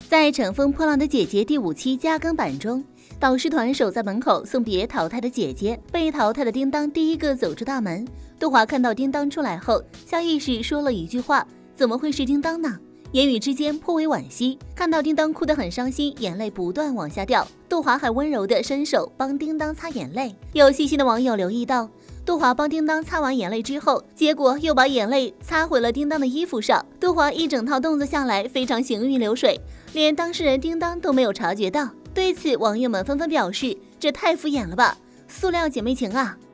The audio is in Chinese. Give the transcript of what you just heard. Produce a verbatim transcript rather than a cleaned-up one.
在《乘风破浪的姐姐》第五期加更版中，导师团守在门口送别淘汰的姐姐，被淘汰的叮当第一个走出大门。杜华看到叮当出来后，下意识说了一句话：“怎么会是叮当呢？”言语之间颇为惋惜。看到叮当哭得很伤心，眼泪不断往下掉，杜华还温柔地伸手帮叮当擦眼泪。有细心的网友留意到，杜华帮叮当擦完眼泪之后，结果又把眼泪擦回了叮当的衣服上。杜华一整套动作下来非常行云流水，连当事人叮当都没有察觉到。对此，网友们纷纷表示：“这太敷衍了吧，塑料姐妹情啊！”